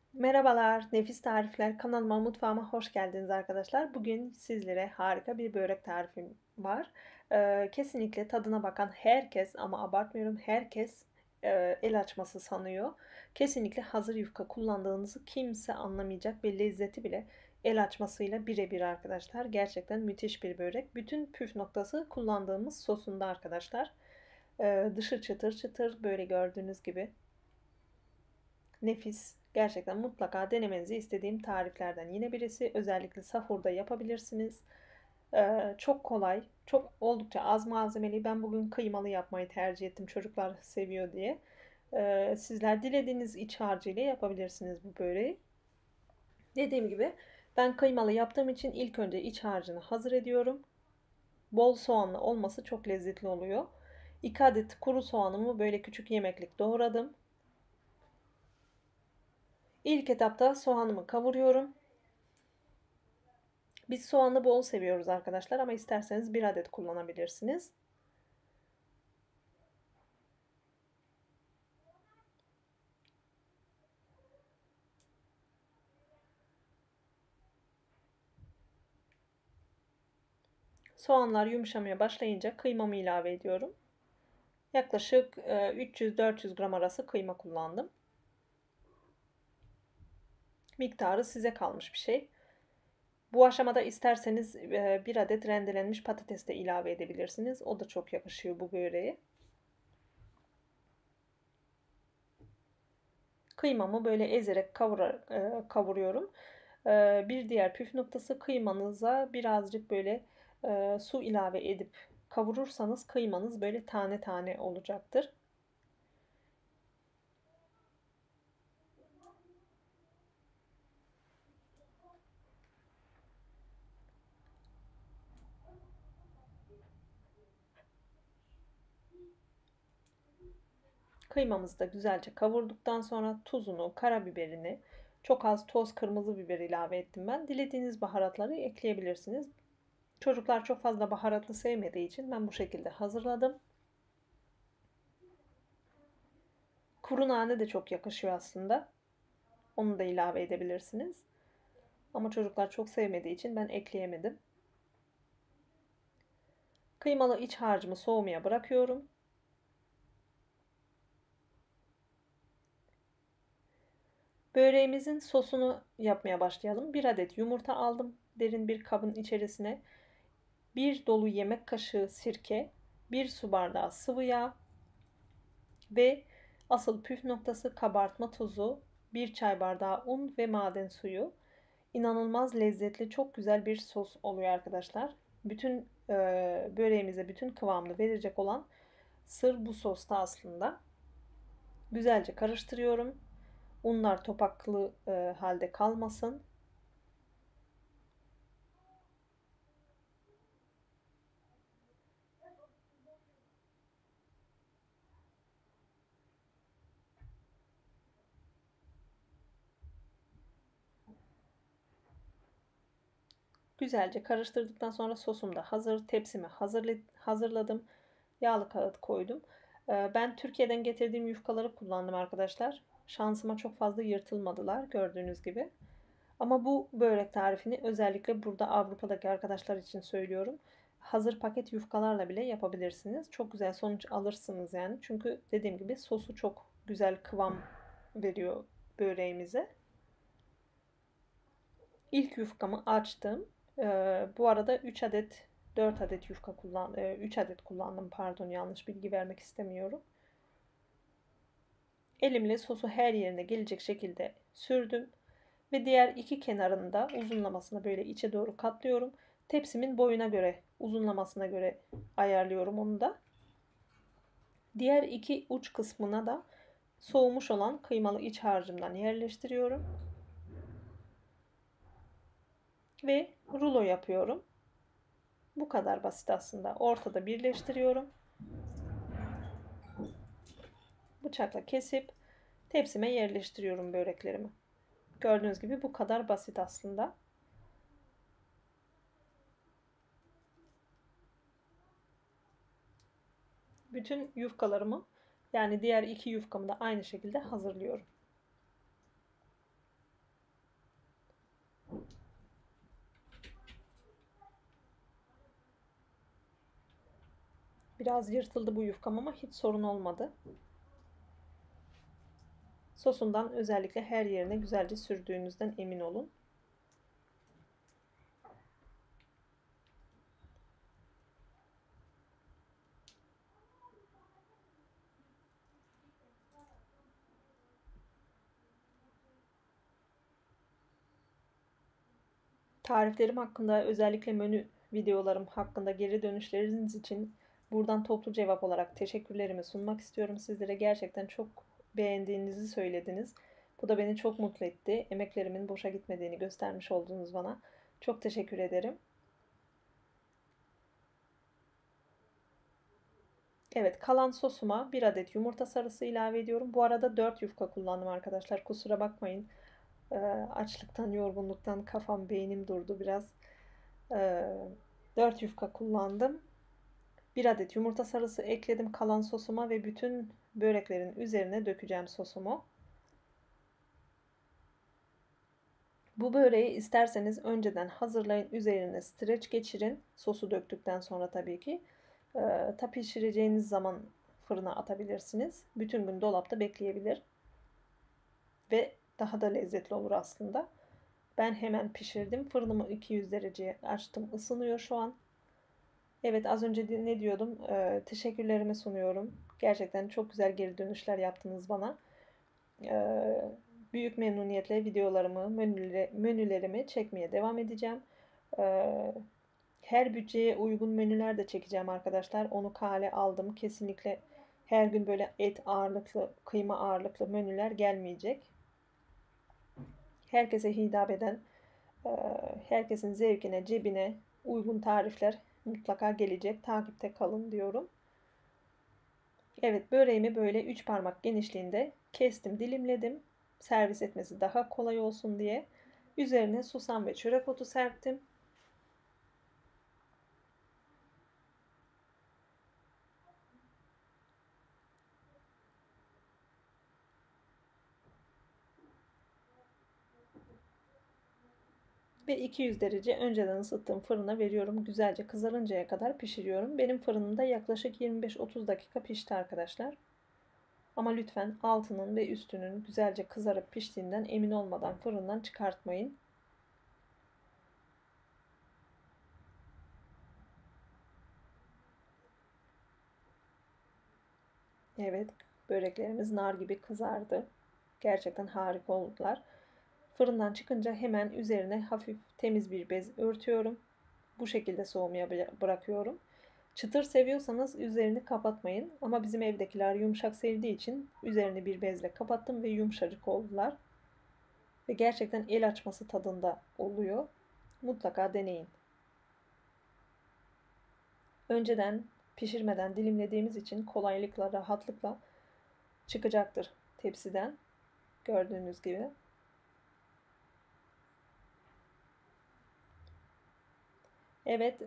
Merhabalar, Nefis Tarifler kanalıma, mutfağıma hoş geldiniz arkadaşlar. Bugün sizlere harika bir börek tarifim var. Kesinlikle tadına bakan herkes, ama abartmıyorum, herkes el açması sanıyor. Kesinlikle hazır yufka kullandığınızı kimse anlamayacak ve lezzeti bile el açmasıyla birebir arkadaşlar. Gerçekten müthiş bir börek. Bütün püf noktası kullandığımız sosunda arkadaşlar. Dışı çıtır çıtır, böyle gördüğünüz gibi. Nefis. Gerçekten mutlaka denemenizi istediğim tariflerden yine birisi. Özellikle sahurda yapabilirsiniz. Çok kolay. Çok oldukça az malzemeli. Ben bugün kıymalı yapmayı tercih ettim. Çocuklar seviyor diye. Sizler dilediğiniz iç harcıyla yapabilirsiniz bu böreği. Dediğim gibi ben kıymalı yaptığım için ilk önce iç harcını hazır ediyorum. Bol soğanlı olması çok lezzetli oluyor. 2 adet kuru soğanımı böyle küçük yemeklik doğradım. İlk etapta soğanımı kavuruyorum. Biz soğanı bol seviyoruz arkadaşlar, ama isterseniz bir adet kullanabilirsiniz. Soğanlar yumuşamaya başlayınca kıymamı ilave ediyorum. Yaklaşık 300-400 gram arası kıyma kullandım. Miktarı size kalmış bir şey. Bu aşamada isterseniz bir adet rendelenmiş patates de ilave edebilirsiniz. O da çok yakışıyor bu böreğe. Kıymamı böyle ezerek kavuruyorum. Bir diğer püf noktası, kıymanıza birazcık böyle su ilave edip kavurursanız kıymanız böyle tane tane olacaktır. Kıymamızı da güzelce kavurduktan sonra tuzunu, karabiberini, çok az toz kırmızı biber ilave ettim ben. Dilediğiniz baharatları ekleyebilirsiniz. Çocuklar çok fazla baharatlı sevmediği için ben bu şekilde hazırladım. Kuru nane de çok yakışıyor aslında. Onu da ilave edebilirsiniz. Ama çocuklar çok sevmediği için ben ekleyemedim. Kıymalı iç harcımı soğumaya bırakıyorum. Böreğimizin sosunu yapmaya başlayalım. Bir adet yumurta aldım. Derin bir kabın içerisine bir dolu yemek kaşığı sirke, bir su bardağı sıvı yağ ve asıl püf noktası kabartma tozu, bir çay bardağı un ve maden suyu. İnanılmaz lezzetli, çok güzel bir sos oluyor arkadaşlar. Bütün böreğimize bütün kıvamını verecek olan sır bu sosta aslında. Güzelce karıştırıyorum. Unlar topaklı halde kalmasın. Güzelce karıştırdıktan sonra sosum da hazır. Tepsimi hazırladım. Yağlı kağıt koydum. Ben Türkiye'den getirdiğim yufkaları kullandım arkadaşlar. Şansıma çok fazla yırtılmadılar gördüğünüz gibi. Ama bu börek tarifini özellikle burada Avrupa'daki arkadaşlar için söylüyorum. Hazır paket yufkalarla bile yapabilirsiniz. Çok güzel sonuç alırsınız yani. Çünkü dediğim gibi sosu çok güzel kıvam veriyor böreğimize. İlk yufkamı açtım. Bu arada 3 adet 4 adet 3 adet kullandım, pardon, yanlış bilgi vermek istemiyorum. Elimle sosu her yerine gelecek şekilde sürdüm ve diğer iki kenarını da uzunlamasına böyle içe doğru katlıyorum. Tepsimin boyuna göre, uzunlamasına göre ayarlıyorum onu da. Diğer iki uç kısmına da soğumuş olan kıymalı iç harcımdan yerleştiriyorum ve rulo yapıyorum. Bu kadar basit aslında. Ortada birleştiriyorum. Bıçakla kesip tepsime yerleştiriyorum böreklerimi. Gördüğünüz gibi bu kadar basit aslında. Bütün yufkalarımı, yani diğer iki yufkamı da aynı şekilde hazırlıyorum. Biraz yırtıldı bu yufkam ama hiç sorun olmadı. Sosundan özellikle her yerine güzelce sürdüğünüzden emin olun. Tariflerim hakkında, özellikle menü videolarım hakkında geri dönüşleriniz için buradan toplu cevap olarak teşekkürlerimi sunmak istiyorum. Sizlere gerçekten çok beğendiğinizi söylediniz. Bu da beni çok mutlu etti. Emeklerimin boşa gitmediğini göstermiş oldunuz bana. Çok teşekkür ederim. Evet, kalan sosuma 1 adet yumurta sarısı ilave ediyorum. Bu arada 4 yufka kullandım arkadaşlar. Kusura bakmayın. Açlıktan, yorgunluktan kafam, beynim durdu biraz. 4 yufka kullandım. 1 adet yumurta sarısı ekledim kalan sosuma ve bütün böreklerin üzerine dökeceğim sosumu. Bu böreği isterseniz önceden hazırlayın, üzerine streç geçirin. Sosu döktükten sonra tabii ki. Pişireceğiniz zaman fırına atabilirsiniz. Bütün gün dolapta bekleyebilir. Ve daha da lezzetli olur aslında. Ben hemen pişirdim. Fırınımı 200 dereceye açtım. Isınıyor şu an. Evet, az önce ne diyordum? Teşekkürlerimi sunuyorum. Gerçekten çok güzel geri dönüşler yaptınız bana. Büyük memnuniyetle videolarımı, menülerimi çekmeye devam edeceğim. Her bütçeye uygun menüler de çekeceğim arkadaşlar. Onu kale aldım. Kesinlikle her gün böyle et ağırlıklı, kıyma ağırlıklı menüler gelmeyecek. Herkese hitap eden, herkesin zevkine, cebine uygun tarifler mutlaka gelecek. Takipte kalın diyorum. Evet, böreğimi böyle 3 parmak genişliğinde kestim, dilimledim. Servis etmesi daha kolay olsun diye. Üzerine susam ve çörek otu serptim. Ve 200 derece önceden ısıttığım fırına veriyorum. Güzelce kızarıncaya kadar pişiriyorum. Benim fırınımda yaklaşık 25-30 dakika pişti arkadaşlar. Ama lütfen altının ve üstünün güzelce kızarıp piştiğinden emin olmadan fırından çıkartmayın. Evet, böreklerimiz nar gibi kızardı. Gerçekten harika oldular. Fırından çıkınca hemen üzerine hafif temiz bir bez örtüyorum. Bu şekilde soğumaya bırakıyorum. Çıtır seviyorsanız üzerini kapatmayın. Ama bizim evdekiler yumuşak sevdiği için üzerini bir bezle kapattım ve yumuşacık oldular. Ve gerçekten el açması tadında oluyor. Mutlaka deneyin. Önceden pişirmeden dilimlediğimiz için kolaylıkla, rahatlıkla çıkacaktır tepsiden. Gördüğünüz gibi. Evet,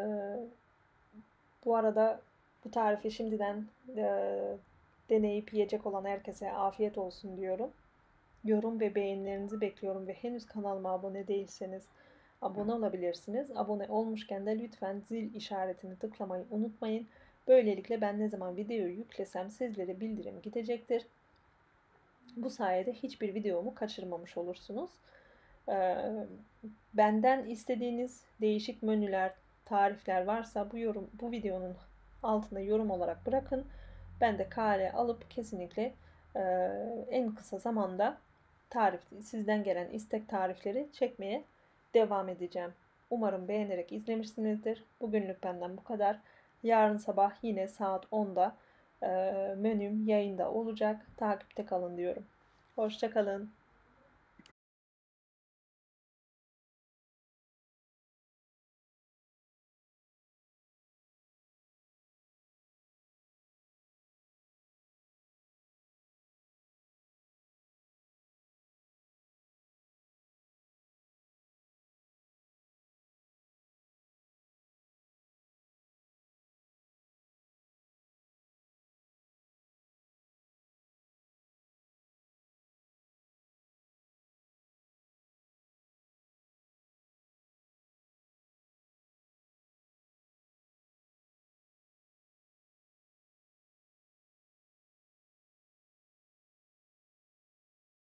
bu arada bu tarifi şimdiden deneyip yiyecek olan herkese afiyet olsun diyorum. Yorum ve beğenilerinizi bekliyorum ve henüz kanalıma abone değilseniz abone olabilirsiniz. Abone olmuşken de lütfen zil işaretini tıklamayı unutmayın. Böylelikle ben ne zaman videoyu yüklesem sizlere bildirim gidecektir. Bu sayede hiçbir videomu kaçırmamış olursunuz. Benden istediğiniz değişik menüler, tarifler varsa bu videonun altına yorum olarak bırakın. Ben de kale alıp kesinlikle en kısa zamanda sizden gelen istek tarifleri çekmeye devam edeceğim. Umarım beğenerek izlemişsinizdir. Bugünlük benden bu kadar. Yarın sabah yine saat 10'da menüm yayında olacak. Takipte kalın diyorum. Hoşça kalın.